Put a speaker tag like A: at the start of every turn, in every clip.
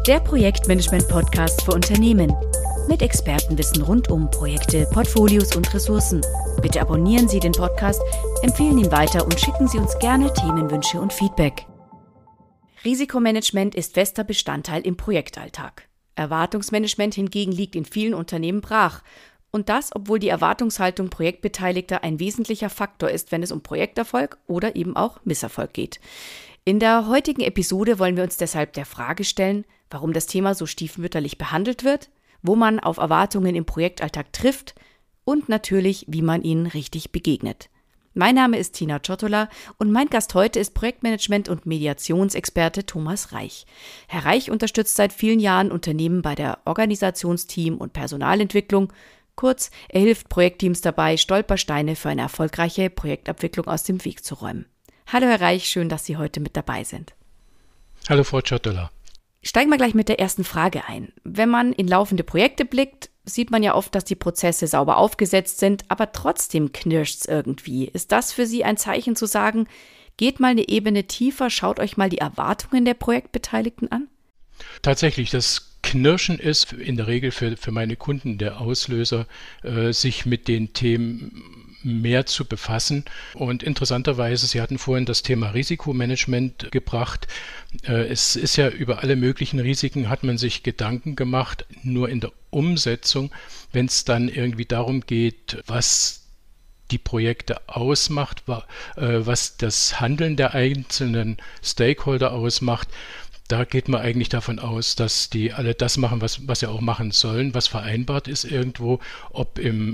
A: Der Projektmanagement-Podcast für Unternehmen. Mit Expertenwissen rund um Projekte, Portfolios und Ressourcen. Bitte abonnieren Sie den Podcast, empfehlen ihn weiter und schicken Sie uns gerne Themenwünsche und Feedback. Risikomanagement ist fester Bestandteil im Projektalltag. Erwartungsmanagement hingegen liegt in vielen Unternehmen brach. Und das, obwohl die Erwartungshaltung Projektbeteiligter ein wesentlicher Faktor ist, wenn es um Projekterfolg oder eben auch Misserfolg geht. In der heutigen Episode wollen wir uns deshalb der Frage stellen, warum das Thema so stiefmütterlich behandelt wird, wo man auf Erwartungen im Projektalltag trifft und natürlich, wie man ihnen richtig begegnet. Mein Name ist Tina Ciottola und mein Gast heute ist Projektmanagement- und Mediationsexperte Thomas Reich. Herr Reich unterstützt seit vielen Jahren Unternehmen bei der Organisationsteam- und Personalentwicklung. Kurz, er hilft Projektteams dabei, Stolpersteine für eine erfolgreiche Projektabwicklung aus dem Weg zu räumen. Hallo Herr Reich, schön, dass Sie heute mit dabei sind.
B: Hallo Frau Ciottola.
A: Steigen wir gleich mit der ersten Frage ein. Wenn man in laufende Projekte blickt, sieht man ja oft, dass die Prozesse sauber aufgesetzt sind, aber trotzdem knirscht's irgendwie. Ist das für Sie ein Zeichen zu sagen, geht mal eine Ebene tiefer, schaut euch mal die Erwartungen der Projektbeteiligten an?
B: Tatsächlich, das Knirschen ist in der Regel für meine Kunden der Auslöser, sich mit den Themen mehr zu befassen. Und interessanterweise, Sie hatten vorhin das Thema Risikomanagement gebracht. Es ist ja über alle möglichen Risiken hat man sich Gedanken gemacht, nur in der Umsetzung, wenn es dann irgendwie darum geht, was die Projekte ausmacht, was das Handeln der einzelnen Stakeholder ausmacht. Da geht man eigentlich davon aus, dass die alle das machen, was sie auch machen sollen, was vereinbart ist irgendwo, ob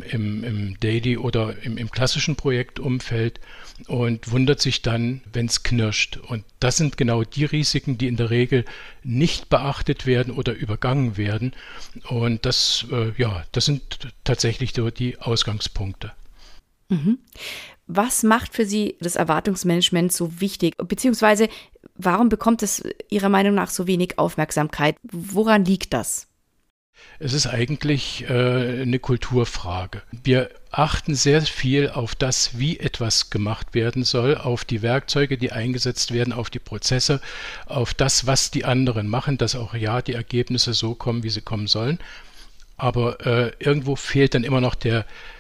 B: im Daily oder im klassischen Projektumfeld, und wundert sich dann, wenn es knirscht. Und das sind genau die Risiken, die in der Regel nicht beachtet werden oder übergangen werden. Und das sind tatsächlich so die Ausgangspunkte.
A: Mhm. Was macht für Sie das Erwartungsmanagement so wichtig? Beziehungsweise, warum bekommt es Ihrer Meinung nach so wenig Aufmerksamkeit? Woran liegt das?
B: Es ist eigentlich eine Kulturfrage. Wir achten sehr viel auf das, wie etwas gemacht werden soll, auf die Werkzeuge, die eingesetzt werden, auf die Prozesse, auf das, was die anderen machen, dass auch die Ergebnisse so kommen, wie sie kommen sollen. Aber irgendwo fehlt dann immer noch der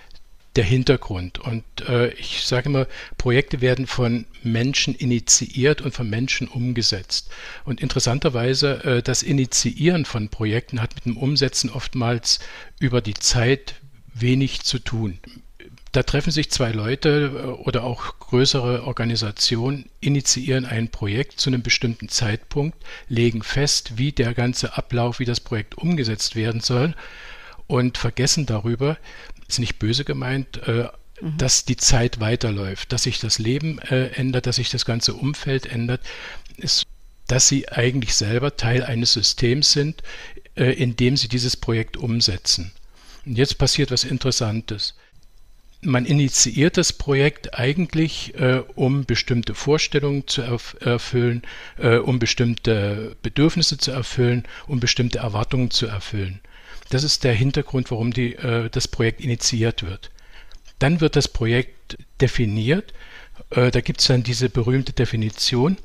B: Hintergrund. Und ich sage immer, Projekte werden von Menschen initiiert und von Menschen umgesetzt. Und interessanterweise, das Initiieren von Projekten hat mit dem Umsetzen oftmals über die Zeit wenig zu tun. Da treffen sich zwei Leute oder auch größere Organisationen, initiieren ein Projekt zu einem bestimmten Zeitpunkt, legen fest, wie der ganze Ablauf, wie das Projekt umgesetzt werden soll, und vergessen darüber, ist nicht böse gemeint, dass die Zeit weiterläuft, dass sich das Leben ändert, dass sich das ganze Umfeld ändert, ist, dass sie eigentlich selber Teil eines Systems sind, in dem sie dieses Projekt umsetzen. Und jetzt passiert was Interessantes. Man initiiert das Projekt eigentlich, um bestimmte Vorstellungen zu erfüllen, um bestimmte Bedürfnisse zu erfüllen, um bestimmte Erwartungen zu erfüllen. Das ist der Hintergrund, warum das Projekt initiiert wird. Dann wird das Projekt definiert. Da gibt es dann diese berühmte Definition.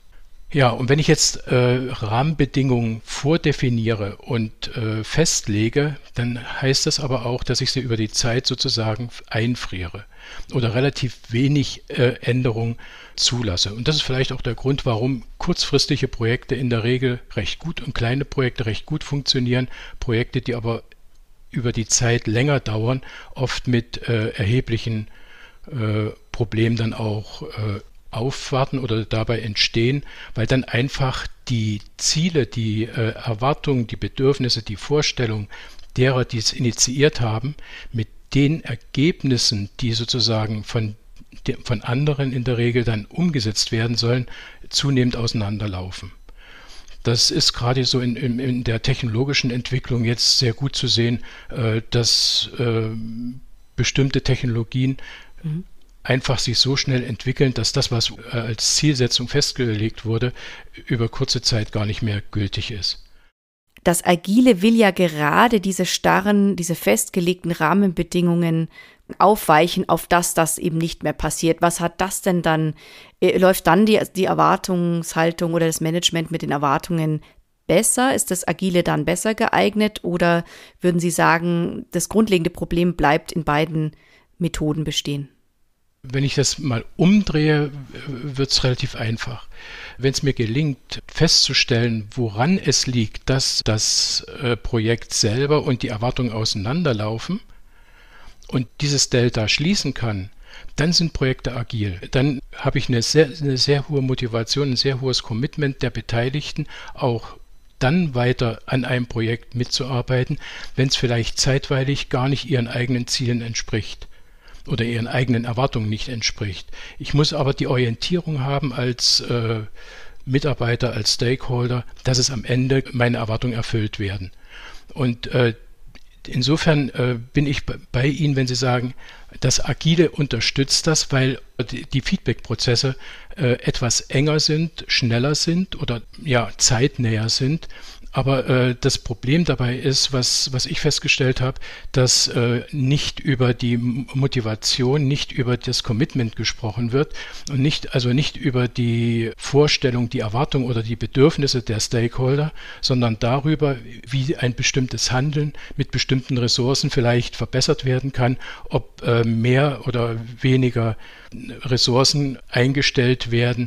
B: Ja, und wenn ich jetzt Rahmenbedingungen vordefiniere und festlege, dann heißt das aber auch, dass ich sie über die Zeit sozusagen einfriere oder relativ wenig Änderung zulasse. Und das ist vielleicht auch der Grund, warum kurzfristige Projekte in der Regel recht gut und kleine Projekte recht gut funktionieren. Projekte, die aber über die Zeit länger dauern, oft mit erheblichen Problemen dann auch aufwarten oder dabei entstehen, weil dann einfach die Ziele, die Erwartungen, die Bedürfnisse, die Vorstellungen derer, die es initiiert haben, mit den Ergebnissen, die sozusagen von anderen in der Regel dann umgesetzt werden sollen, zunehmend auseinanderlaufen. Das ist gerade so in der technologischen Entwicklung jetzt sehr gut zu sehen, dass bestimmte Technologien einfach sich so schnell entwickeln, dass das, was als Zielsetzung festgelegt wurde, über kurze Zeit gar nicht mehr gültig ist.
A: Das Agile will ja gerade diese starren, diese festgelegten Rahmenbedingungen aufweichen, auf das eben nicht mehr passiert. Was hat das denn dann, läuft dann die Erwartungshaltung oder das Management mit den Erwartungen besser? Ist das Agile dann besser geeignet oder würden Sie sagen, das grundlegende Problem bleibt in beiden Methoden bestehen?
B: Wenn ich das mal umdrehe, wird es relativ einfach. Wenn es mir gelingt, festzustellen, woran es liegt, dass das Projekt selber und die Erwartungen auseinanderlaufen und dieses Delta schließen kann, dann sind Projekte agil. Dann habe ich eine sehr hohe Motivation, ein sehr hohes Commitment der Beteiligten, auch dann weiter an einem Projekt mitzuarbeiten, wenn es vielleicht zeitweilig gar nicht ihren eigenen Zielen entspricht oder ihren eigenen Erwartungen nicht entspricht. Ich muss aber die Orientierung haben als Mitarbeiter, als Stakeholder, dass es am Ende meine Erwartungen erfüllt werden. Und insofern bin ich bei Ihnen, wenn Sie sagen, das Agile unterstützt das, weil die Feedback-Prozesse etwas enger sind, schneller sind oder ja zeitnäher sind. Aber das Problem dabei ist, was ich festgestellt habe, dass nicht über die Motivation, nicht über das Commitment gesprochen wird und nicht über die Vorstellung, die Erwartung oder die Bedürfnisse der Stakeholder, sondern darüber, wie ein bestimmtes Handeln mit bestimmten Ressourcen vielleicht verbessert werden kann, ob mehr oder weniger Ressourcen eingestellt werden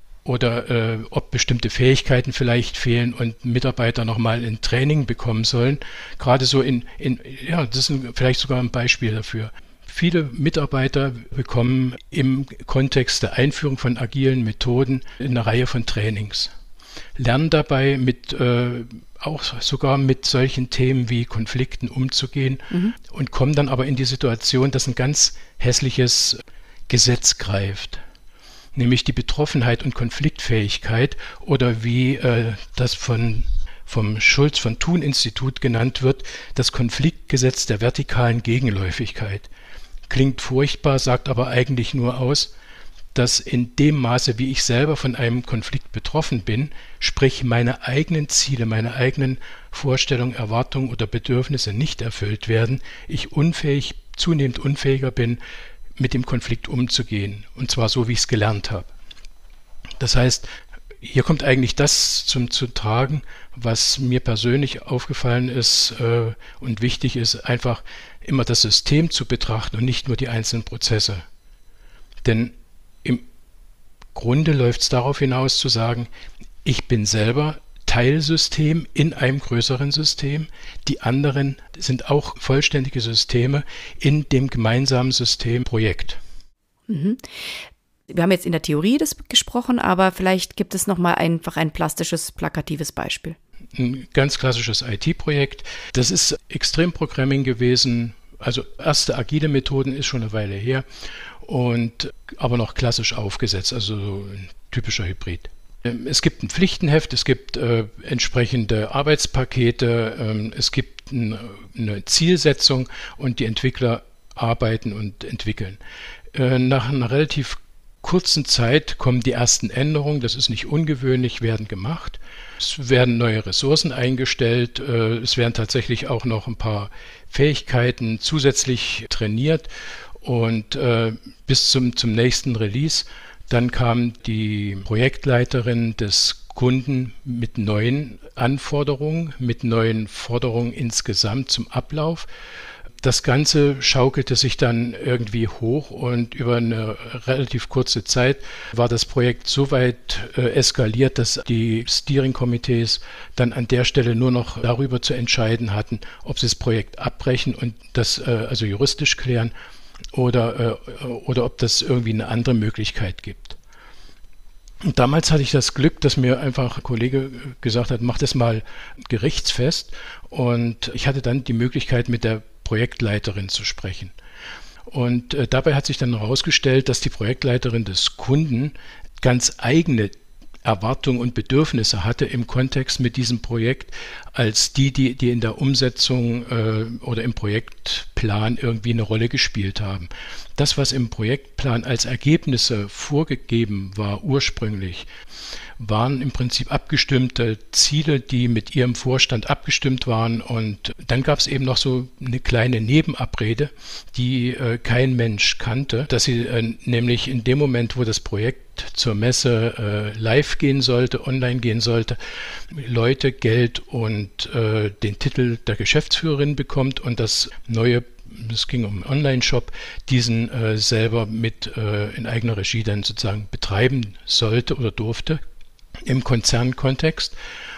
B: oder ob bestimmte Fähigkeiten vielleicht fehlen und Mitarbeiter nochmal ein Training bekommen sollen. Gerade so das ist vielleicht sogar ein Beispiel dafür. Viele Mitarbeiter bekommen im Kontext der Einführung von agilen Methoden eine Reihe von Trainings. Lernen dabei auch sogar mit solchen Themen wie Konflikten umzugehen und kommen dann aber in die Situation, dass ein ganz hässliches Gesetz greift. Nämlich die Betroffenheit und Konfliktfähigkeit oder wie das vom Schulz von Thun Institut genannt wird, das Konfliktgesetz der vertikalen Gegenläufigkeit. Klingt furchtbar, sagt aber eigentlich nur aus, dass in dem Maße, wie ich selber von einem Konflikt betroffen bin, sprich meine eigenen Ziele, meine eigenen Vorstellungen, Erwartungen oder Bedürfnisse nicht erfüllt werden, ich zunehmend unfähiger bin, mit dem Konflikt umzugehen, und zwar so, wie ich es gelernt habe. Das heißt, hier kommt eigentlich das zu tragen, was mir persönlich aufgefallen ist und wichtig ist, einfach immer das System zu betrachten und nicht nur die einzelnen Prozesse. Denn im Grunde läuft es darauf hinaus zu sagen, ich bin selber Teilsystem in einem größeren System. Die anderen sind auch vollständige Systeme in dem gemeinsamen Systemprojekt.
A: Mhm. Wir haben jetzt in der Theorie das gesprochen, aber vielleicht gibt es nochmal einfach ein plastisches, plakatives Beispiel.
B: Ein ganz klassisches IT-Projekt. Das ist Extremprogramming gewesen. Also erste agile Methoden ist schon eine Weile her und aber noch klassisch aufgesetzt, also so ein typischer Hybrid. Es gibt ein Pflichtenheft, es gibt entsprechende Arbeitspakete, es gibt eine Zielsetzung und die Entwickler arbeiten und entwickeln. Nach einer relativ kurzen Zeit kommen die ersten Änderungen, das ist nicht ungewöhnlich, werden gemacht. Es werden neue Ressourcen eingestellt, es werden tatsächlich auch noch ein paar Fähigkeiten zusätzlich trainiert und bis zum nächsten Release. Dann kam die Projektleiterin des Kunden mit neuen Anforderungen, mit neuen Forderungen insgesamt zum Ablauf. Das Ganze schaukelte sich dann irgendwie hoch und über eine relativ kurze Zeit war das Projekt so weit eskaliert, dass die Steering-Komitees dann an der Stelle nur noch darüber zu entscheiden hatten, ob sie das Projekt abbrechen und das also juristisch klären oder ob das irgendwie eine andere Möglichkeit gibt. Und damals hatte ich das Glück, dass mir einfach ein Kollege gesagt hat, mach das mal gerichtsfest. Und ich hatte dann die Möglichkeit, mit der Projektleiterin zu sprechen. Und dabei hat sich dann herausgestellt, dass die Projektleiterin des Kunden ganz eigene Erwartungen und Bedürfnisse hatte im Kontext mit diesem Projekt, als die in der Umsetzung oder im Projektplan irgendwie eine Rolle gespielt haben. Das, was im Projektplan als Ergebnisse vorgegeben war ursprünglich, waren im Prinzip abgestimmte Ziele, die mit ihrem Vorstand abgestimmt waren. Und dann gab es eben noch so eine kleine Nebenabrede, die kein Mensch kannte, dass sie nämlich in dem Moment, wo das Projekt zur Messe live gehen sollte, online gehen sollte, Leute, Geld und den Titel der Geschäftsführerin bekommt und das ging um einen Online-Shop, diesen selber mit in eigener Regie dann sozusagen betreiben sollte oder durfte im Konzernkontext.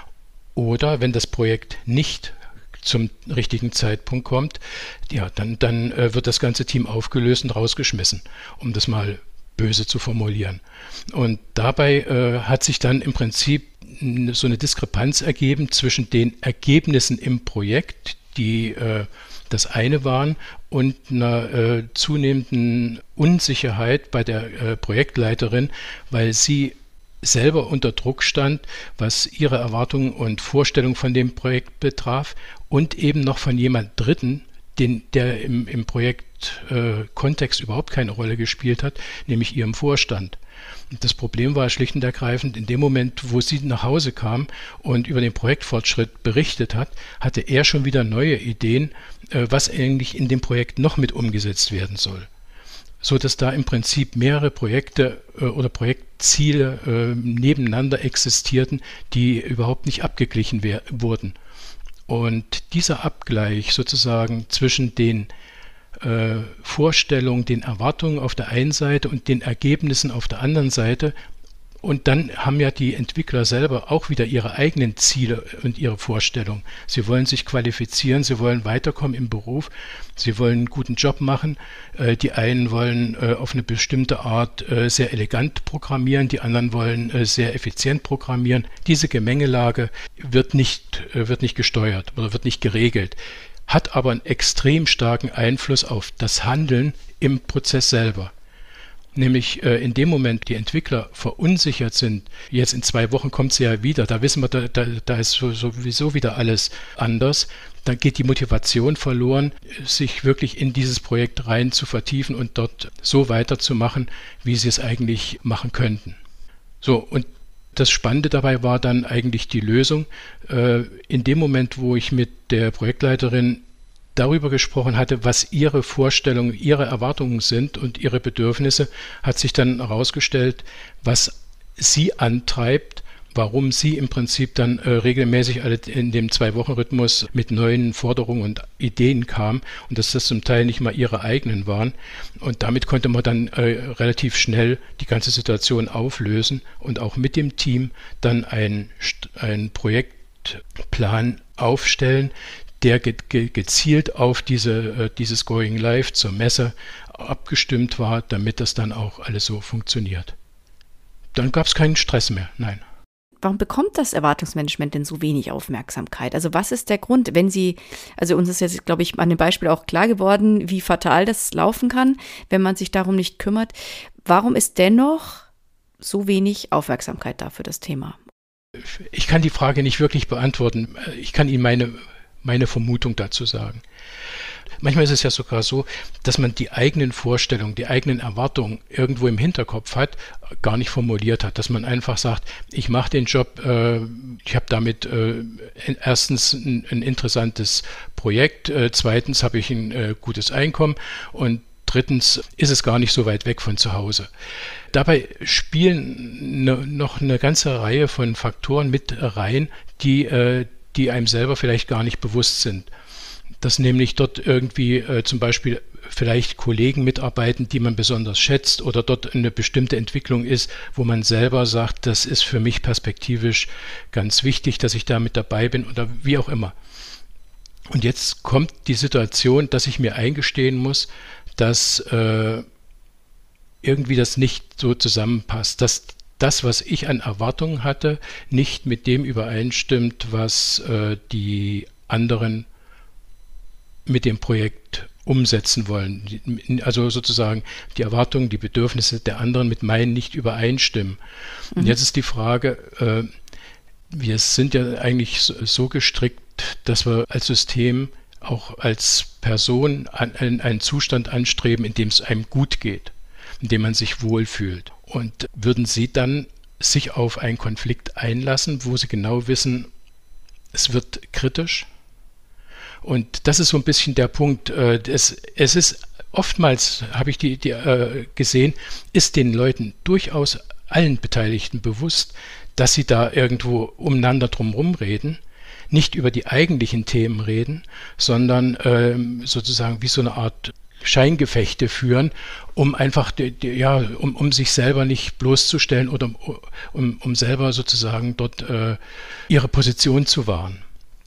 B: Oder wenn das Projekt nicht zum richtigen Zeitpunkt kommt, ja, dann wird das ganze Team aufgelöst und rausgeschmissen, um das mal böse zu formulieren. Und dabei hat sich dann im Prinzip so eine Diskrepanz ergeben zwischen den Ergebnissen im Projekt, die das eine waren, und einer zunehmenden Unsicherheit bei der Projektleiterin, weil sie selber unter Druck stand, was ihre Erwartungen und Vorstellungen von dem Projekt betraf und eben noch von jemand Dritten, der im Projektkontext überhaupt keine Rolle gespielt hat, nämlich ihrem Vorstand. Das Problem war schlicht und ergreifend, in dem Moment, wo sie nach Hause kam und über den Projektfortschritt berichtet hat, hatte er schon wieder neue Ideen, was eigentlich in dem Projekt noch mit umgesetzt werden soll. So dass da im Prinzip mehrere Projekte oder Projektziele nebeneinander existierten, die überhaupt nicht abgeglichen wurden. Und dieser Abgleich sozusagen zwischen den Vorstellungen, den Erwartungen auf der einen Seite und den Ergebnissen auf der anderen Seite. Und dann haben ja die Entwickler selber auch wieder ihre eigenen Ziele und ihre Vorstellungen. Sie wollen sich qualifizieren, sie wollen weiterkommen im Beruf, sie wollen einen guten Job machen. Die einen wollen auf eine bestimmte Art sehr elegant programmieren, die anderen wollen sehr effizient programmieren. Diese Gemengelage wird nicht gesteuert oder wird nicht geregelt, hat aber einen extrem starken Einfluss auf das Handeln im Prozess selber. Nämlich in dem Moment, die Entwickler verunsichert sind, jetzt in 2 Wochen kommt sie ja wieder, da wissen wir, da ist sowieso wieder alles anders, dann geht die Motivation verloren, sich wirklich in dieses Projekt rein zu vertiefen und dort so weiterzumachen, wie sie es eigentlich machen könnten. So, und das Spannende dabei war dann eigentlich die Lösung. In dem Moment, wo ich mit der Projektleiterin darüber gesprochen hatte, was ihre Vorstellungen, ihre Erwartungen sind und ihre Bedürfnisse, hat sich dann herausgestellt, was sie antreibt, warum sie im Prinzip dann regelmäßig in dem 2-Wochen-Rhythmus mit neuen Forderungen und Ideen kam und dass das zum Teil nicht mal ihre eigenen waren. Und damit konnte man dann relativ schnell die ganze Situation auflösen und auch mit dem Team dann einen Projektplan aufstellen, der gezielt auf dieses Going Live zur Messe abgestimmt war, damit das dann auch alles so funktioniert. Dann gab es keinen Stress mehr, nein.
A: Warum bekommt das Erwartungsmanagement denn so wenig Aufmerksamkeit? Also was ist der Grund, also uns ist jetzt, glaube ich, an dem Beispiel auch klar geworden, wie fatal das laufen kann, wenn man sich darum nicht kümmert. Warum ist dennoch so wenig Aufmerksamkeit da für das Thema?
B: Ich kann die Frage nicht wirklich beantworten. Ich kann Ihnen meine Vermutung dazu sagen. Manchmal ist es ja sogar so, dass man die eigenen Vorstellungen, die eigenen Erwartungen irgendwo im Hinterkopf hat, gar nicht formuliert hat, dass man einfach sagt, ich mache den Job, ich habe damit erstens ein interessantes Projekt, zweitens habe ich ein gutes Einkommen und drittens ist es gar nicht so weit weg von zu Hause. Dabei spielen noch eine ganze Reihe von Faktoren mit rein, die einem selber vielleicht gar nicht bewusst sind. Dass nämlich dort irgendwie zum Beispiel vielleicht Kollegen mitarbeiten, die man besonders schätzt oder dort eine bestimmte Entwicklung ist, wo man selber sagt, das ist für mich perspektivisch ganz wichtig, dass ich da mit dabei bin oder wie auch immer. Und jetzt kommt die Situation, dass ich mir eingestehen muss, dass irgendwie das nicht so zusammenpasst, dass das, was ich an Erwartungen hatte, nicht mit dem übereinstimmt, was die anderen mit dem Projekt umsetzen wollen. Also sozusagen die Erwartungen, die Bedürfnisse der anderen mit meinen nicht übereinstimmen. Und jetzt ist die Frage, wir sind ja eigentlich so gestrickt, dass wir als System auch als Person einen Zustand anstreben, in dem es einem gut geht, in dem man sich wohlfühlt. Und würden Sie dann sich auf einen Konflikt einlassen, wo sie genau wissen, es wird kritisch. Und das ist so ein bisschen der Punkt. Es ist oftmals, habe ich die gesehen, ist den Leuten durchaus allen Beteiligten bewusst, dass sie da irgendwo umeinander drumherum reden, nicht über die eigentlichen Themen reden, sondern sozusagen wie so eine Art Scheingefechte führen, um einfach um sich selber nicht bloßzustellen oder um selber sozusagen dort ihre Position zu wahren.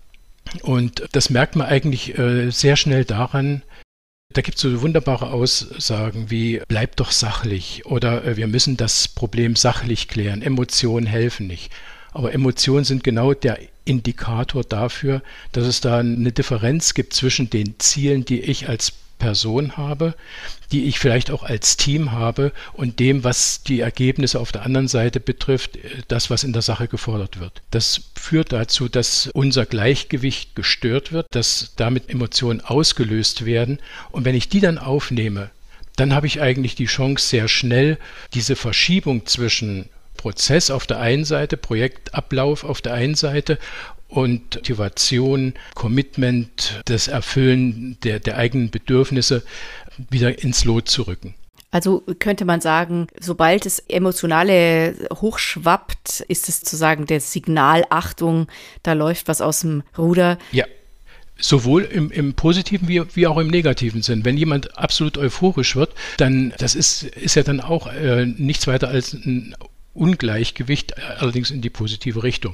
B: Und das merkt man eigentlich sehr schnell daran, da gibt es so wunderbare Aussagen wie bleib doch sachlich oder wir müssen das Problem sachlich klären, Emotionen helfen nicht. Aber Emotionen sind genau der Indikator dafür, dass es da eine Differenz gibt zwischen den Zielen, die ich als Person habe, die ich vielleicht auch als Team habe und dem, was die Ergebnisse auf der anderen Seite betrifft, das, was in der Sache gefordert wird. Das führt dazu, dass unser Gleichgewicht gestört wird, dass damit Emotionen ausgelöst werden und wenn ich die dann aufnehme, dann habe ich eigentlich die Chance, sehr schnell diese Verschiebung zwischen Prozess auf der einen Seite, Projektablauf auf der einen Seite und Motivation, Commitment, das Erfüllen der eigenen Bedürfnisse wieder ins Lot zu rücken.
A: Also könnte man sagen, sobald das Emotionale hochschwappt, ist es sozusagen das Signal, Achtung, da läuft was aus dem Ruder.
B: Ja, sowohl im positiven wie auch im negativen Sinn. Wenn jemand absolut euphorisch wird, dann das ist ja dann auch nichts weiter als ein Ungleichgewicht, allerdings in die positive Richtung.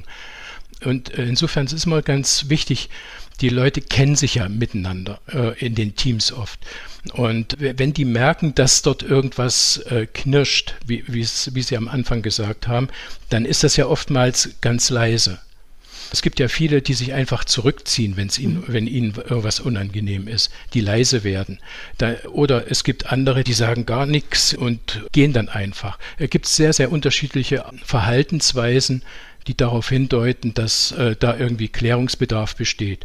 B: Und insofern ist es immer ganz wichtig, die Leute kennen sich ja miteinander in den Teams oft. Und wenn die merken, dass dort irgendwas knirscht, wie Sie am Anfang gesagt haben, dann ist das ja oftmals ganz leise. Es gibt ja viele, die sich einfach zurückziehen, wenn ihnen irgendwas unangenehm ist, die leise werden. Oder es gibt andere, die sagen gar nichts und gehen dann einfach. Es gibt sehr, sehr unterschiedliche Verhaltensweisen, die darauf hindeuten, dass da irgendwie Klärungsbedarf besteht.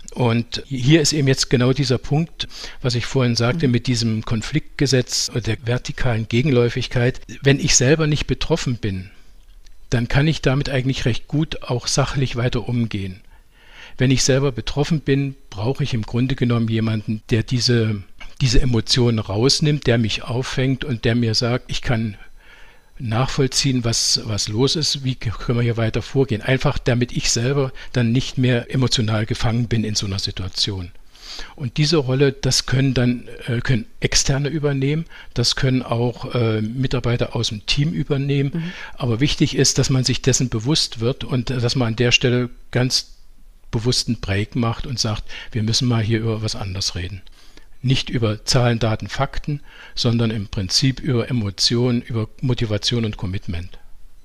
B: Und hier ist eben jetzt genau dieser Punkt, was ich vorhin sagte, mit diesem Konfliktgesetz und der vertikalen Gegenläufigkeit. Wenn ich selber nicht betroffen bin, dann kann ich damit eigentlich recht gut auch sachlich weiter umgehen. Wenn ich selber betroffen bin, brauche ich im Grunde genommen jemanden, der diese Emotionen rausnimmt, der mich auffängt und der mir sagt, ich kann nachvollziehen, was los ist, wie können wir hier weiter vorgehen. Einfach damit ich selber dann nicht mehr emotional gefangen bin in so einer Situation. Und diese Rolle, das können Externe übernehmen, das können auch Mitarbeiter aus dem Team übernehmen. Mhm. Aber wichtig ist, dass man sich dessen bewusst wird und dass man an der Stelle ganz bewusst einen Break macht und sagt, wir müssen mal hier über was anderes reden. Nicht über Zahlen, Daten, Fakten, sondern im Prinzip über Emotionen, über Motivation und Commitment.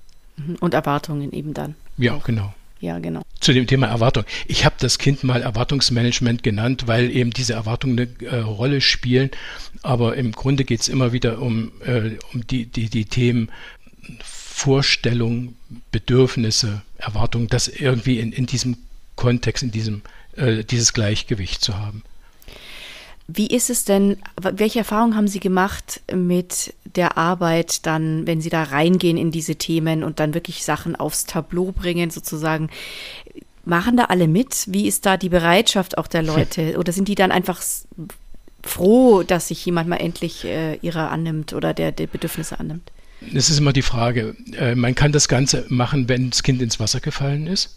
A: Und Erwartungen eben dann.
B: Ja, auch. Genau.
A: Ja, genau.
B: Zu dem Thema Erwartung. Ich habe das Kind mal Erwartungsmanagement genannt, weil eben diese Erwartungen eine Rolle spielen. Aber im Grunde geht es immer wieder um die Themen Vorstellung, Bedürfnisse, Erwartungen, das irgendwie in diesem Kontext, dieses Gleichgewicht zu haben.
A: Wie ist es denn, welche Erfahrungen haben Sie gemacht mit der Arbeit dann, wenn Sie da reingehen in diese Themen und dann wirklich Sachen aufs Tableau bringen sozusagen? Machen da alle mit? Wie ist da die Bereitschaft auch der Leute? Oder sind die dann einfach froh, dass sich jemand mal endlich ihrer annimmt oder der Bedürfnisse annimmt?
B: Es ist immer die Frage, man kann das Ganze machen, wenn das Kind ins Wasser gefallen ist.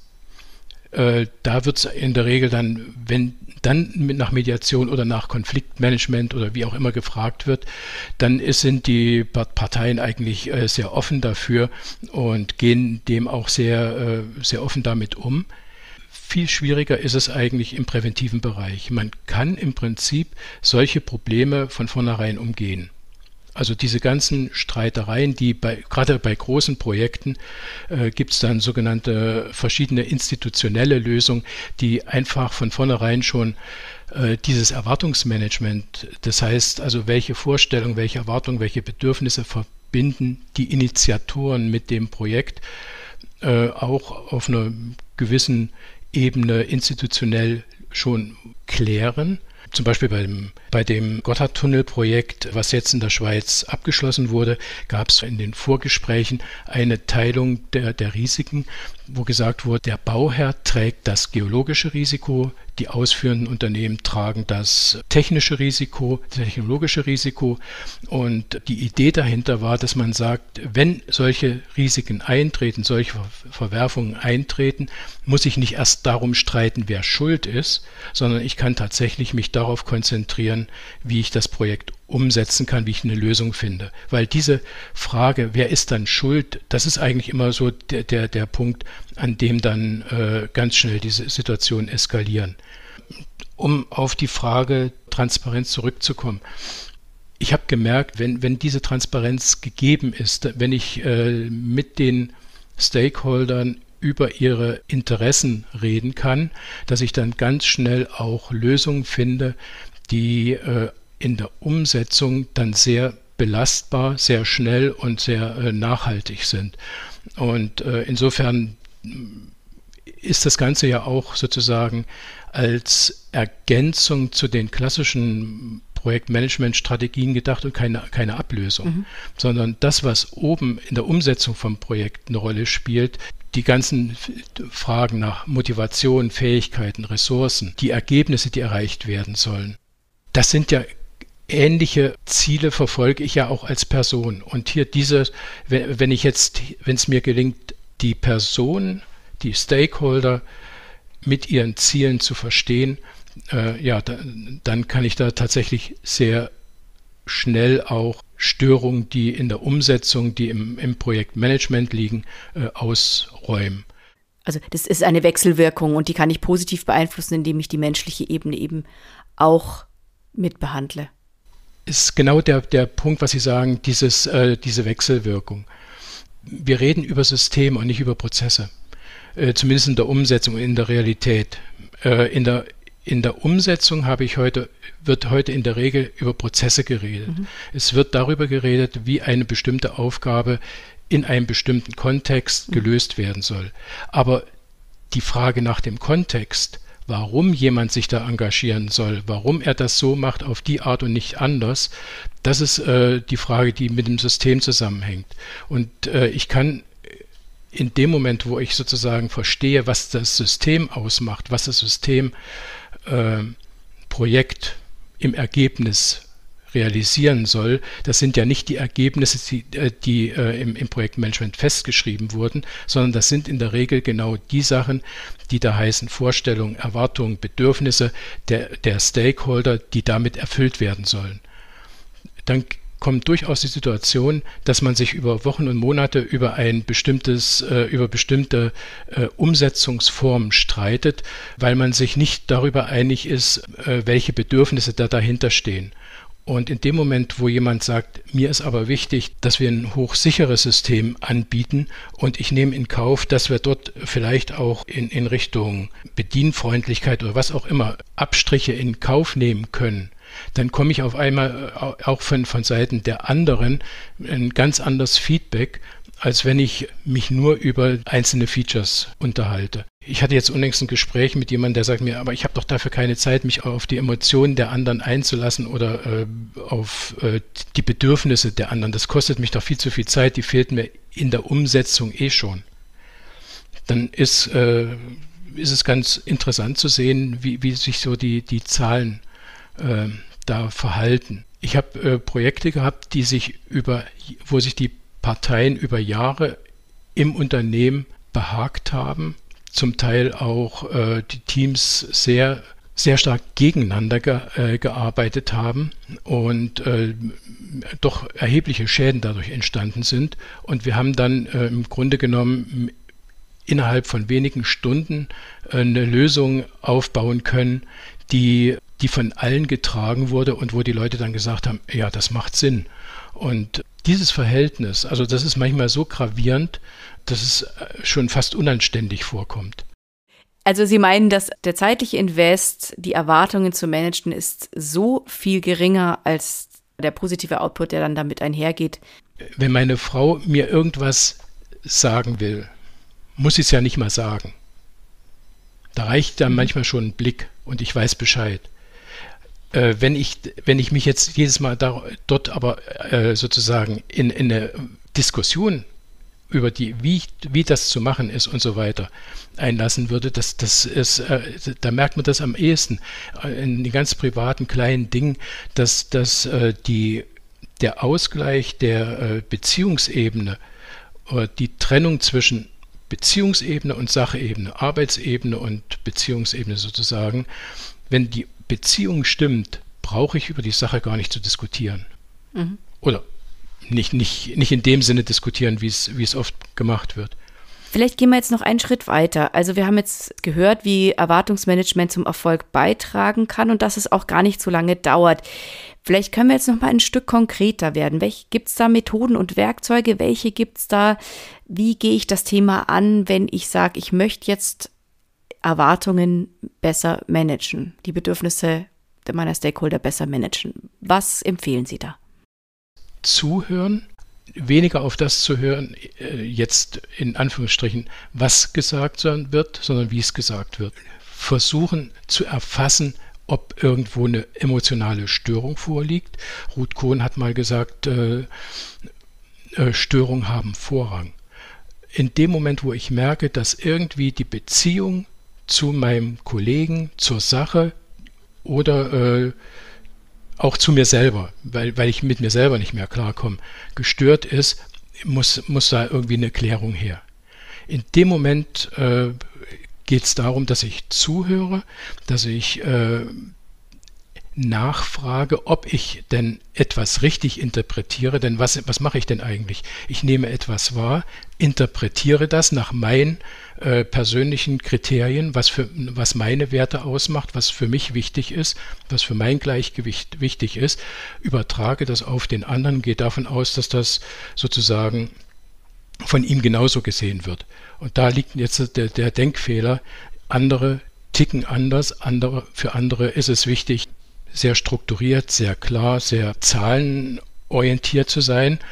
B: Da wird es in der Regel dann, wenn dann nach Mediation oder nach Konfliktmanagement oder wie auch immer gefragt wird, dann sind die Parteien eigentlich sehr offen dafür und gehen dem auch sehr, sehr offen damit um. Viel schwieriger ist es eigentlich im präventiven Bereich. Man kann im Prinzip solche Probleme von vornherein umgehen. Also diese ganzen Streitereien, gerade bei großen Projekten gibt es dann sogenannte verschiedene institutionelle Lösungen, die einfach von vornherein schon dieses Erwartungsmanagement, das heißt also welche Vorstellungen, welche Erwartungen, welche Bedürfnisse verbinden die Initiatoren mit dem Projekt, auch auf einer gewissen Ebene institutionell schon klären. Zum Beispiel bei dem Gotthardtunnelprojekt, was jetzt in der Schweiz abgeschlossen wurde, gab es in den Vorgesprächen eine Teilung der Risiken, wo gesagt wurde, der Bauherr trägt das geologische Risiko, die ausführenden Unternehmen tragen das technische Risiko, das technologische Risiko. Und die Idee dahinter war, dass man sagt, wenn solche Risiken eintreten, solche Verwerfungen eintreten, muss ich nicht erst darum streiten, wer schuld ist, sondern ich kann tatsächlich mich darauf konzentrieren, wie ich das Projekt umsetzen kann, wie ich eine Lösung finde. Weil diese Frage, wer ist dann schuld, das ist eigentlich immer so der Punkt, an dem dann ganz schnell diese Situationen eskalieren. Um auf die Frage Transparenz zurückzukommen. Ich habe gemerkt, wenn diese Transparenz gegeben ist, wenn ich mit den Stakeholdern über ihre Interessen reden kann, dass ich dann ganz schnell auch Lösungen finde, die in der Umsetzung dann sehr belastbar, sehr schnell und sehr nachhaltig sind. Und insofern ist das Ganze ja auch sozusagen als Ergänzung zu den klassischen Projektmanagement-Strategien gedacht und keine Ablösung, sondern das, was oben in der Umsetzung vom Projekt eine Rolle spielt, die ganzen Fragen nach Motivation, Fähigkeiten, Ressourcen, die Ergebnisse, die erreicht werden sollen, das sind ja ähnliche Ziele, verfolge ich ja auch als Person. Und hier wenn es mir gelingt, die Person, die Stakeholder mit ihren Zielen zu verstehen, dann kann ich da tatsächlich sehr schnell auch Störungen, die in der Umsetzung, die im Projektmanagement liegen, ausräumen.
A: Also das ist eine Wechselwirkung und die kann ich positiv beeinflussen, indem ich die menschliche Ebene eben auch mitbehandle.
B: Ist genau der Punkt, was Sie sagen, diese Wechselwirkung. Wir reden über Systeme und nicht über Prozesse. Zumindest in der Umsetzung, in der Realität. In der Umsetzung wird heute in der Regel über Prozesse geredet. Es wird darüber geredet, wie eine bestimmte Aufgabe in einem bestimmten Kontext gelöst werden soll. Aber die Frage nach dem Kontext, warum jemand sich da engagieren soll, warum er das so macht, auf die Art und nicht anders, das ist die Frage, die mit dem System zusammenhängt. Und ich kann in dem Moment, wo ich sozusagen verstehe, was das System ausmacht, was das System Projekt im Ergebnis realisieren soll, das sind ja nicht die Ergebnisse, die im Projektmanagement festgeschrieben wurden, sondern das sind in der Regel genau die Sachen, die da heißen Vorstellungen, Erwartungen, Bedürfnisse der Stakeholder, die damit erfüllt werden sollen. Dann kommt durchaus die Situation, dass man sich über Wochen und Monate über bestimmte Umsetzungsformen streitet, weil man sich nicht darüber einig ist, welche Bedürfnisse da dahinter stehen. Und in dem Moment, wo jemand sagt, mir ist aber wichtig, dass wir ein hochsicheres System anbieten und ich nehme in Kauf, dass wir dort vielleicht auch in Richtung Bedienfreundlichkeit oder was auch immer Abstriche in Kauf nehmen können, dann komme ich auf einmal auch von Seiten der anderen ein ganz anderes Feedback, als wenn ich mich nur über einzelne Features unterhalte. Ich hatte jetzt unlängst ein Gespräch mit jemandem, der sagt mir, aber ich habe doch dafür keine Zeit, mich auf die Emotionen der anderen einzulassen oder auf die Bedürfnisse der anderen. Das kostet mich doch viel zu viel Zeit, die fehlt mir in der Umsetzung schon. Dann ist es ganz interessant zu sehen, wie sich so die Zahlen da verhalten. Ich habe Projekte gehabt, wo sich die Parteien über Jahre im Unternehmen behagt haben, zum Teil auch die Teams sehr, sehr stark gegeneinander gearbeitet haben und doch erhebliche Schäden dadurch entstanden sind. Und wir haben dann im Grunde genommen innerhalb von wenigen Stunden eine Lösung aufbauen können, die von allen getragen wurde und wo die Leute dann gesagt haben, ja, das macht Sinn. Und dieses Verhältnis, also das ist manchmal so gravierend, dass es schon fast unanständig vorkommt.
A: Also Sie meinen, dass der zeitliche Invest, die Erwartungen zu managen, ist so viel geringer als der positive Output, der dann damit einhergeht?
B: Wenn meine Frau mir irgendwas sagen will, muss sie es ja nicht mal sagen. Da reicht dann manchmal schon ein Blick und ich weiß Bescheid. Wenn ich mich jetzt jedes Mal dort aber sozusagen in eine Diskussion über wie das zu machen ist und so weiter einlassen würde, da merkt man das am ehesten in den ganz privaten kleinen Dingen, dass der Ausgleich der Beziehungsebene oder die Trennung zwischen Beziehungsebene und Sachebene, Arbeitsebene und Beziehungsebene sozusagen, wenn die Beziehung stimmt, brauche ich über die Sache gar nicht zu diskutieren. Mhm. Oder nicht in dem Sinne diskutieren, wie es oft gemacht wird.
A: Vielleicht gehen wir jetzt noch einen Schritt weiter. Also wir haben jetzt gehört, wie Erwartungsmanagement zum Erfolg beitragen kann und dass es auch gar nicht so lange dauert. Vielleicht können wir jetzt noch mal ein Stück konkreter werden. Gibt es da Methoden und Werkzeuge? Welche gibt es da? Wie gehe ich das Thema an, wenn ich sage, ich möchte jetzt Erwartungen besser managen, die Bedürfnisse meiner Stakeholder besser managen? Was empfehlen Sie da?
B: Zuhören, weniger auf das zu hören, jetzt in Anführungsstrichen, was gesagt wird, sondern wie es gesagt wird. Versuchen zu erfassen, ob irgendwo eine emotionale Störung vorliegt. Ruth Cohn hat mal gesagt, Störungen haben Vorrang. In dem Moment, wo ich merke, dass irgendwie die Beziehung zu meinem Kollegen, zur Sache oder auch zu mir selber, weil ich mit mir selber nicht mehr klarkomme, gestört ist, muss da irgendwie eine Klärung her. In dem Moment geht es darum, dass ich zuhöre, dass ich nachfrage, ob ich denn etwas richtig interpretiere, denn was mache ich denn eigentlich? Ich nehme etwas wahr, interpretiere das nach meinen persönlichen Kriterien, was meine Werte ausmacht, was für mich wichtig ist, was für mein Gleichgewicht wichtig ist, übertrage das auf den anderen, gehe davon aus, dass das sozusagen von ihm genauso gesehen wird. Und da liegt jetzt der Denkfehler, andere ticken anders, für andere ist es wichtig, sehr strukturiert, sehr klar, sehr zahlenorientiert zu sein.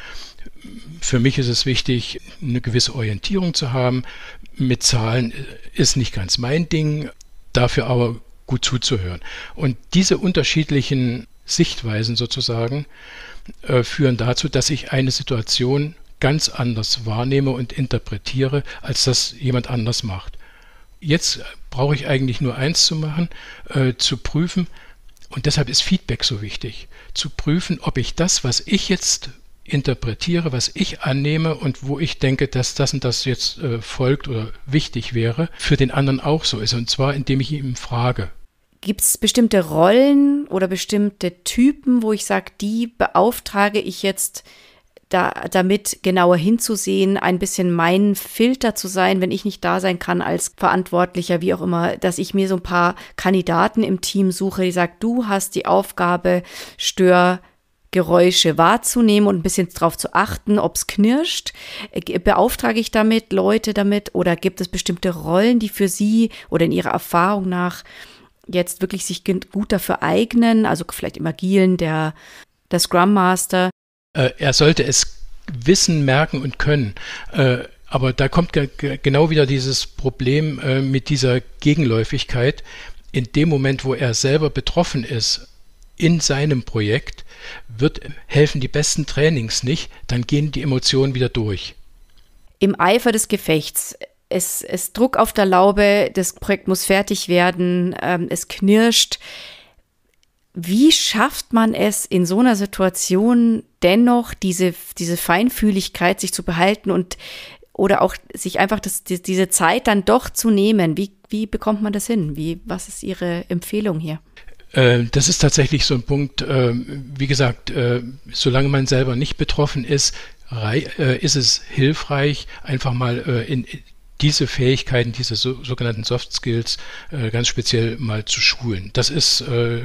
B: Für mich ist es wichtig, eine gewisse Orientierung zu haben. Mit Zahlen ist nicht ganz mein Ding, dafür aber gut zuzuhören. Und diese unterschiedlichen Sichtweisen sozusagen führen dazu, dass ich eine Situation ganz anders wahrnehme und interpretiere, als das jemand anders macht. Jetzt brauche ich eigentlich nur eins zu machen, zu prüfen, und deshalb ist Feedback so wichtig, zu prüfen, ob ich das, was ich jetzt interpretiere, was ich annehme und wo ich denke, dass das und das jetzt folgt oder wichtig wäre, für den anderen auch so ist. Und zwar, indem ich ihn frage.
A: Gibt es bestimmte Rollen oder bestimmte Typen, wo ich sage, die beauftrage ich jetzt damit genauer hinzusehen, ein bisschen mein Filter zu sein, wenn ich nicht da sein kann als Verantwortlicher, wie auch immer, dass ich mir so ein paar Kandidaten im Team suche, die sagen, du hast die Aufgabe, Störgeräusche wahrzunehmen und ein bisschen darauf zu achten, ob es knirscht. Beauftrage ich damit Leute damit oder gibt es bestimmte Rollen, die für Sie oder in Ihrer Erfahrung nach jetzt wirklich sich gut dafür eignen, also vielleicht im Agilen der Scrum Master?
B: Er sollte es wissen, merken und können. Aber da kommt genau wieder dieses Problem mit dieser Gegenläufigkeit. In dem Moment, wo er selber betroffen ist in seinem Projekt, helfen die besten Trainings nicht, dann gehen die Emotionen wieder durch.
A: Im Eifer des Gefechts, es ist Druck auf der Laube, das Projekt muss fertig werden, es knirscht. Wie schafft man es in so einer Situation dennoch, diese Feinfühligkeit sich zu behalten oder auch sich einfach diese Zeit dann doch zu nehmen? Wie bekommt man das hin? Was ist Ihre Empfehlung hier?
B: Das ist tatsächlich so ein Punkt, wie gesagt, solange man selber nicht betroffen ist, ist es hilfreich, einfach mal in diese Fähigkeiten, diese sogenannten Soft Skills ganz speziell mal zu schulen. Das ist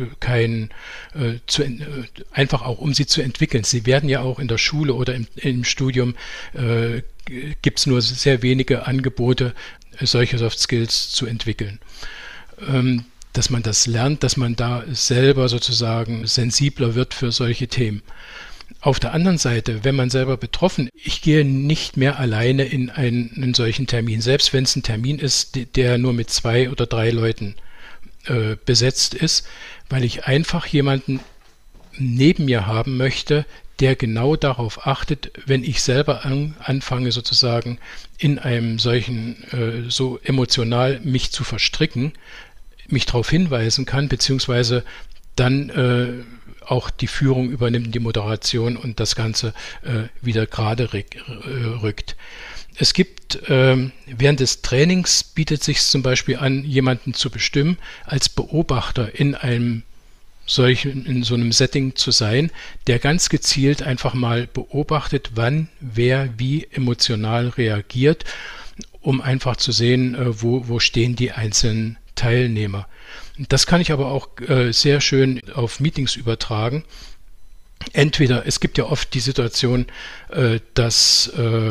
B: einfach auch, um sie zu entwickeln. Sie werden ja auch in der Schule oder im Studium gibt es nur sehr wenige Angebote, solche Soft Skills zu entwickeln. Dass man das lernt, dass man da selber sozusagen sensibler wird für solche Themen. Auf der anderen Seite, wenn man selber betroffen ist, ich gehe nicht mehr alleine in einen solchen Termin, selbst wenn es ein Termin ist, der nur mit 2 oder 3 Leuten besetzt ist, weil ich einfach jemanden neben mir haben möchte, der genau darauf achtet, wenn ich selber anfange sozusagen in einem solchen, so emotional mich zu verstricken, mich darauf hinweisen kann, beziehungsweise dann auch die Führung übernimmt, die Moderation und das Ganze wieder gerade rückt. Es gibt während des Trainings bietet sich zum Beispiel an, jemanden zu bestimmen, als Beobachter in so einem Setting zu sein, der ganz gezielt einfach mal beobachtet, wann wer wie emotional reagiert, um einfach zu sehen, wo stehen die einzelnen Teilnehmer. Das kann ich aber auch sehr schön auf Meetings übertragen. Entweder, es gibt ja oft die Situation, dass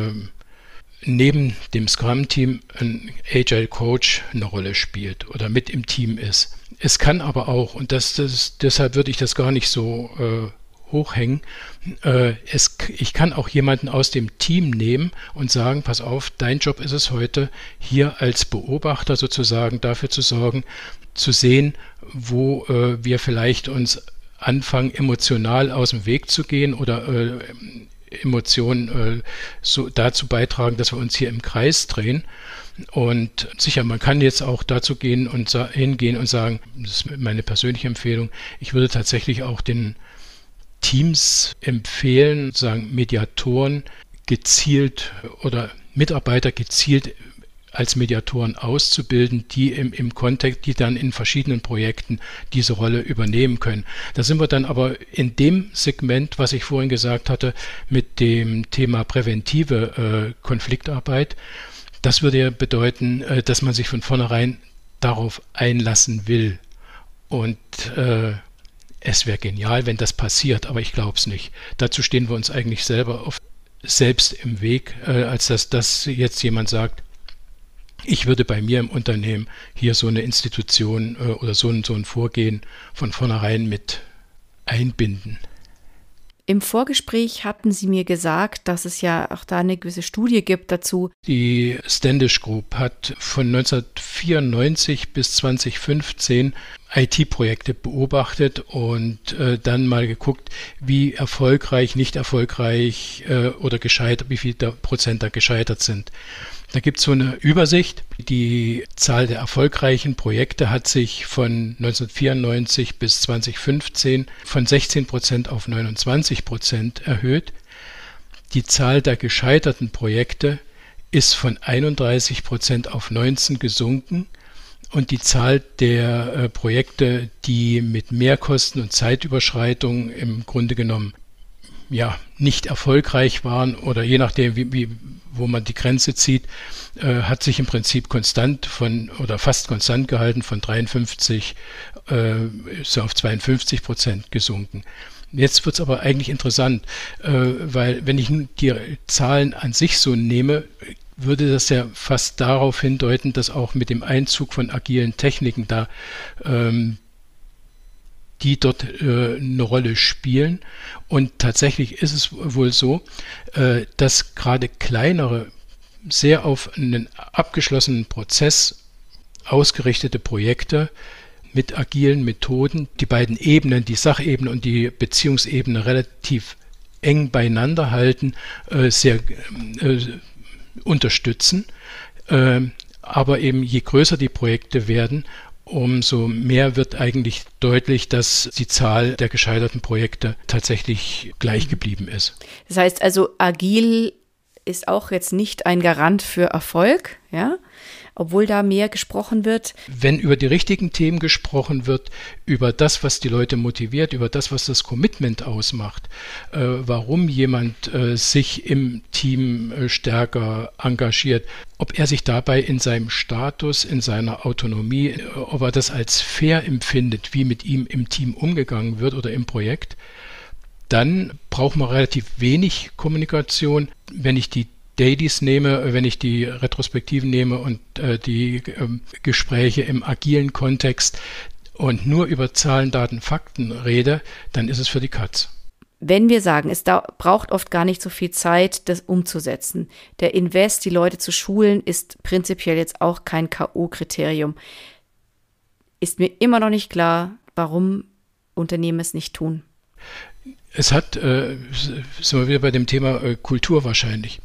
B: neben dem Scrum-Team ein Agile Coach eine Rolle spielt oder mit im Team ist. Es kann aber auch, und deshalb würde ich das gar nicht so hochhängen, ich kann auch jemanden aus dem Team nehmen und sagen, pass auf, dein Job ist es heute, hier als Beobachter sozusagen dafür zu sorgen, zu sehen, wo wir vielleicht uns anfangen, emotional aus dem Weg zu gehen oder Emotionen so dazu beitragen, dass wir uns hier im Kreis drehen. Und sicher, man kann jetzt auch dazu hingehen und sagen, das ist meine persönliche Empfehlung, ich würde tatsächlich auch den Teams empfehlen, sagen Mediatoren gezielt oder Mitarbeiter gezielt als Mediatoren auszubilden, die im Kontext, die dann in verschiedenen Projekten diese Rolle übernehmen können. Da sind wir dann aber in dem Segment, was ich vorhin gesagt hatte, mit dem Thema präventive Konfliktarbeit. Das würde ja bedeuten, dass man sich von vornherein darauf einlassen will. Und es wäre genial, wenn das passiert, aber ich glaube es nicht. Dazu stehen wir uns eigentlich selbst im Weg, als dass jetzt jemand sagt, ich würde bei mir im Unternehmen hier so eine Institution oder so ein Vorgehen von vornherein mit einbinden.
A: Im Vorgespräch hatten Sie mir gesagt, dass es ja auch da eine gewisse Studie gibt dazu.
B: Die Standish Group hat von 1994 bis 2015 IT-Projekte beobachtet und dann mal geguckt, wie erfolgreich, nicht erfolgreich oder gescheitert, wie viel Prozent da gescheitert sind. Da gibt es so eine Übersicht. Die Zahl der erfolgreichen Projekte hat sich von 1994 bis 2015 von 16% auf 29% erhöht. Die Zahl der gescheiterten Projekte ist von 31% auf 19% gesunken. Und die Zahl der Projekte, die mit Mehrkosten und Zeitüberschreitungen im Grunde genommen nicht erfolgreich waren oder je nachdem, wo man die Grenze zieht, hat sich im Prinzip fast konstant gehalten, von 53 so auf 52% gesunken. Jetzt wird es aber eigentlich interessant, weil wenn ich die Zahlen an sich so nehme, würde das ja fast darauf hindeuten, dass auch mit dem Einzug von agilen Techniken da die dort eine Rolle spielen. Und tatsächlich ist es wohl so, dass gerade kleinere, sehr auf einen abgeschlossenen Prozess ausgerichtete Projekte mit agilen Methoden, die beiden Ebenen, die Sachebene und die Beziehungsebene relativ eng beieinander halten, sehr unterstützen. Aber eben je größer die Projekte werden, umso mehr wird eigentlich deutlich, dass die Zahl der gescheiterten Projekte tatsächlich gleich geblieben ist.
A: Das heißt also, agil ist auch jetzt nicht ein Garant für Erfolg, ja? Obwohl da mehr gesprochen wird.
B: Wenn über die richtigen Themen gesprochen wird, über das, was die Leute motiviert, über das, was das Commitment ausmacht, warum jemand sich im Team stärker engagiert, ob er sich dabei in seinem Status, in seiner Autonomie, ob er das als fair empfindet, wie mit ihm im Team umgegangen wird oder im Projekt, dann braucht man relativ wenig Kommunikation. Wenn ich die Dailies nehme, wenn ich die Retrospektiven nehme und die Gespräche im agilen Kontext und nur über Zahlen, Daten, Fakten rede, dann ist es für die Katz.
A: Wenn wir sagen, es braucht oft gar nicht so viel Zeit, das umzusetzen. Der Invest, die Leute zu schulen, ist prinzipiell jetzt auch kein K.O.-Kriterium. ist mir immer noch nicht klar, warum Unternehmen es nicht tun.
B: Es hat, sind wir wieder bei dem Thema Kultur wahrscheinlich.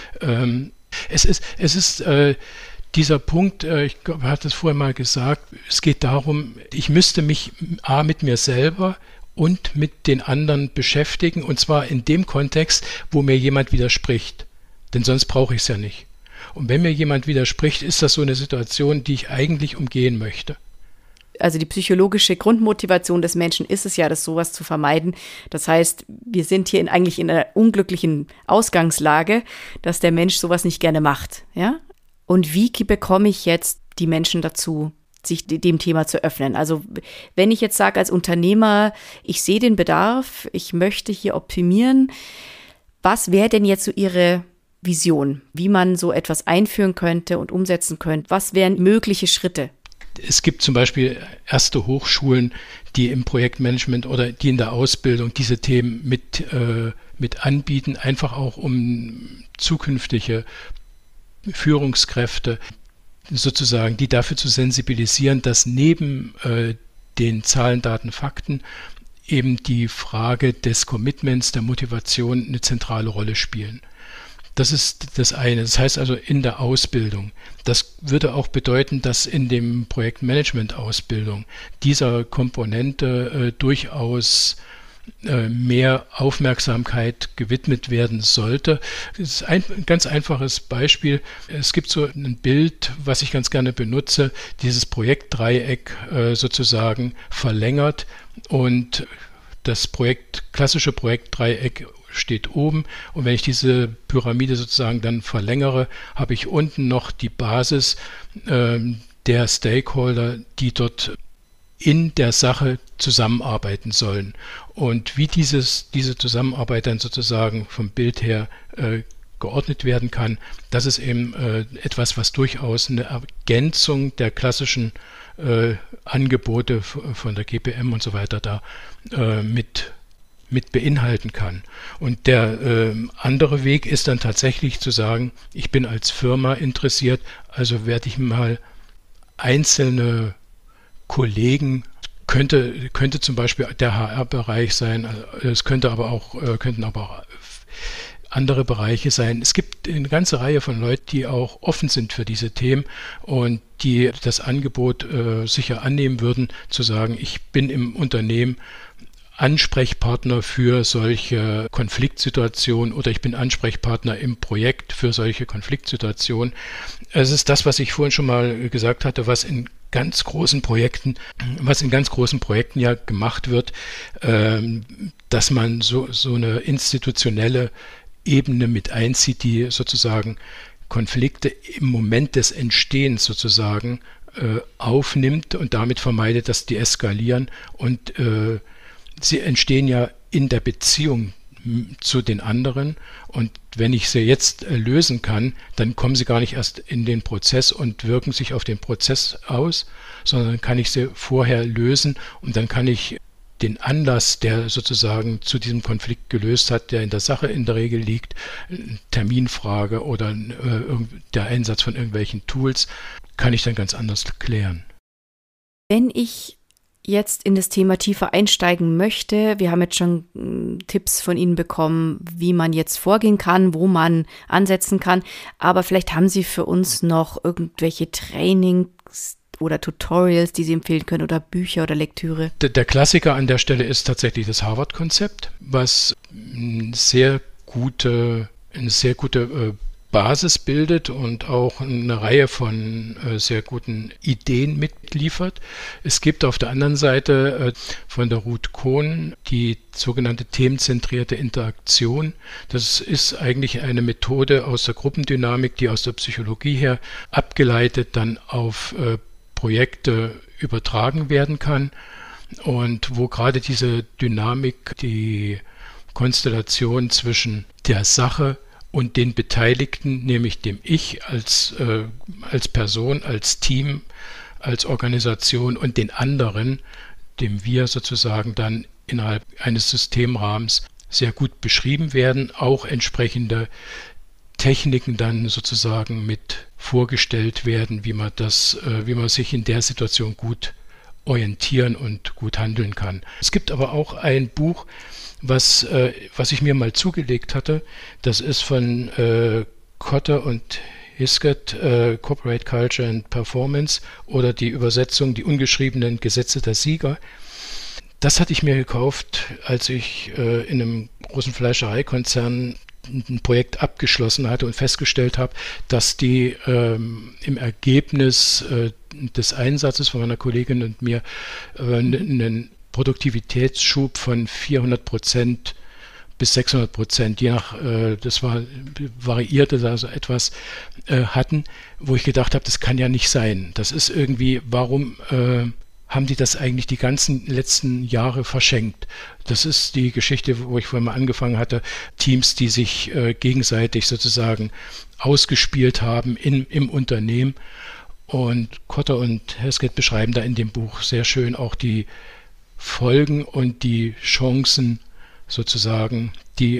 B: Es ist dieser Punkt, ich hatte es vorher mal gesagt, es geht darum, ich müsste mich mit mir selber und mit den anderen beschäftigen, und zwar in dem Kontext, wo mir jemand widerspricht. Denn sonst brauche ich es ja nicht. Und wenn mir jemand widerspricht, ist das so eine Situation, die ich eigentlich umgehen möchte.
A: Also die psychologische Grundmotivation des Menschen ist es ja, das sowas zu vermeiden. Das heißt, wir sind hier eigentlich in einer unglücklichen Ausgangslage, dass der Mensch sowas nicht gerne macht. Ja? Und wie bekomme ich jetzt die Menschen dazu, sich dem Thema zu öffnen? Also wenn ich jetzt sage als Unternehmer, ich sehe den Bedarf, ich möchte hier optimieren, was wäre denn jetzt so Ihre Vision, wie man so etwas einführen könnte und umsetzen könnte? Was wären mögliche Schritte?
B: Es gibt zum Beispiel erste Hochschulen, die im Projektmanagement oder die in der Ausbildung diese Themen mit anbieten, einfach auch um zukünftige Führungskräfte sozusagen, die dafür zu sensibilisieren, dass neben den Zahlen, Daten, Fakten eben die Frage des Commitments, der Motivation eine zentrale Rolle spielen. Das ist das eine. Das heißt also in der Ausbildung. Das würde auch bedeuten, dass in dem Projektmanagement-Ausbildung dieser Komponente durchaus mehr Aufmerksamkeit gewidmet werden sollte. Das ist ein ganz einfaches Beispiel. Es gibt so ein Bild, was ich ganz gerne benutze, dieses Projektdreieck sozusagen verlängert, und das klassische Projektdreieck steht oben, und wenn ich diese Pyramide sozusagen dann verlängere, habe ich unten noch die Basis der Stakeholder, die dort in der Sache zusammenarbeiten sollen. Und wie diese Zusammenarbeit dann sozusagen vom Bild her geordnet werden kann, das ist eben etwas, was durchaus eine Ergänzung der klassischen Angebote von der GPM und so weiter da mit beinhalten kann. Und der andere Weg ist dann tatsächlich zu sagen, ich bin als Firma interessiert, also werde ich mal einzelne Kollegen, könnte zum Beispiel der HR-Bereich sein, es könnten aber auch andere Bereiche sein. Es gibt eine ganze Reihe von Leuten, die auch offen sind für diese Themen und die das Angebot sicher annehmen würden, zu sagen, ich bin im Unternehmen Ansprechpartner für solche Konfliktsituationen oder ich bin Ansprechpartner im Projekt für solche Konfliktsituationen. Es ist das, was ich vorhin schon mal gesagt hatte, was in ganz großen Projekten ja gemacht wird, dass man so eine institutionelle Ebene mit einzieht, die sozusagen Konflikte im Moment des Entstehens sozusagen aufnimmt und damit vermeidet, dass die eskalieren, und sie entstehen ja in der Beziehung zu den anderen, und wenn ich sie jetzt lösen kann, dann kommen sie gar nicht erst in den Prozess und wirken sich auf den Prozess aus, sondern kann ich sie vorher lösen, und dann kann ich den Anlass, der sozusagen zu diesem Konflikt gelöst hat, der in der Sache in der Regel liegt, Terminfrage oder der Einsatz von irgendwelchen Tools, kann ich dann ganz anders klären.
A: Wenn ich jetzt in das Thema tiefer einsteigen möchte, wir haben jetzt schon Tipps von Ihnen bekommen, wie man jetzt vorgehen kann, wo man ansetzen kann, aber vielleicht haben Sie für uns noch irgendwelche Trainings oder Tutorials, die Sie empfehlen können, oder Bücher oder Lektüre?
B: Der Klassiker an der Stelle ist tatsächlich das Harvard-Konzept, was eine sehr gute Basis bildet und auch eine Reihe von sehr guten Ideen mitliefert. Es gibt auf der anderen Seite von der Ruth Cohn die sogenannte themenzentrierte Interaktion. Das ist eigentlich eine Methode aus der Gruppendynamik, die aus der Psychologie her abgeleitet dann auf Projekte übertragen werden kann, und wo gerade diese Dynamik, die Konstellation zwischen der Sache und den Beteiligten, nämlich dem Ich als Person, als Team, als Organisation, und den anderen, dem Wir sozusagen, dann innerhalb eines Systemrahmens sehr gut beschrieben werden, auch entsprechende Techniken dann sozusagen mit vorgestellt werden, wie man sich in der Situation gut orientieren und gut handeln kann. Es gibt aber auch ein Buch, was ich mir mal zugelegt hatte. Das ist von Kotter und Hiskett, Corporate Culture and Performance, oder die Übersetzung Die ungeschriebenen Gesetze der Sieger. Das hatte ich mir gekauft, als ich in einem großen Fleischereikonzern ein Projekt abgeschlossen hatte und festgestellt habe, dass die im Ergebnis des Einsatzes von meiner Kollegin und mir einen Produktivitätsschub von 400% bis 600%, je nach, das variierte also etwas, hatten, wo ich gedacht habe, das kann ja nicht sein. Das ist irgendwie, warum haben die das eigentlich die ganzen letzten Jahre verschenkt? Das ist die Geschichte, wo ich vorhin mal angefangen hatte, Teams, die sich gegenseitig sozusagen ausgespielt haben im Unternehmen. Und Kotter und Hiskett beschreiben da in dem Buch sehr schön auch die Folgen und die Chancen sozusagen, die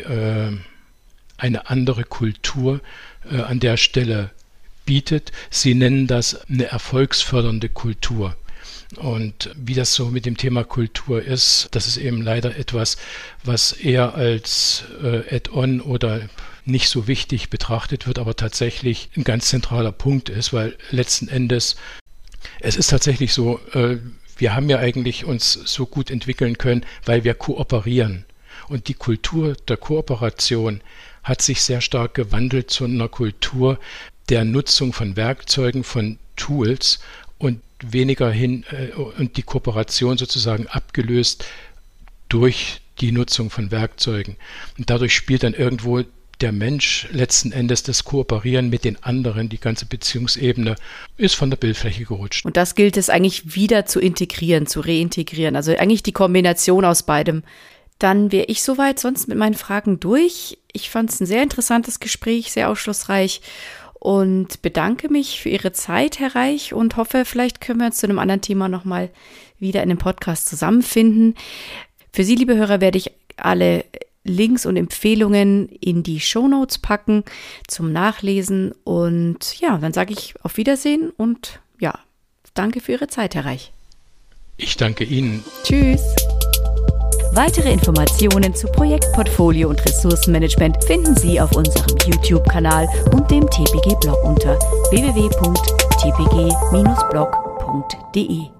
B: eine andere Kultur an der Stelle bietet. Sie nennen das eine erfolgsfördernde Kultur. Und wie das so mit dem Thema Kultur ist, das ist eben leider etwas, was eher als Add-on oder nicht so wichtig betrachtet wird, aber tatsächlich ein ganz zentraler Punkt ist, weil letzten Endes, es ist tatsächlich so, wir haben ja eigentlich uns so gut entwickeln können, weil wir kooperieren. Und die Kultur der Kooperation hat sich sehr stark gewandelt zu einer Kultur der Nutzung von Werkzeugen, von Tools und weniger hin und die Kooperation sozusagen abgelöst durch die Nutzung von Werkzeugen. Und dadurch spielt dann irgendwo der Mensch letzten Endes, das Kooperieren mit den anderen, die ganze Beziehungsebene ist von der Bildfläche gerutscht.
A: Und das gilt es eigentlich wieder zu integrieren, zu reintegrieren, also eigentlich die Kombination aus beidem. Dann wäre ich soweit sonst mit meinen Fragen durch. Ich fand es ein sehr interessantes Gespräch, sehr aufschlussreich und bedanke mich für Ihre Zeit, Herr Reich, und hoffe, vielleicht können wir uns zu einem anderen Thema nochmal wieder in dem Podcast zusammenfinden. Für Sie, liebe Hörer, werde ich alle Links und Empfehlungen in die Shownotes packen zum Nachlesen. Und ja, dann sage ich auf Wiedersehen und ja, danke für Ihre Zeit, Herr Reich.
B: Ich danke Ihnen.
A: Tschüss. Weitere Informationen zu Projektportfolio und Ressourcenmanagement finden Sie auf unserem YouTube-Kanal und dem TPG-Blog unter www.tpg-blog.de.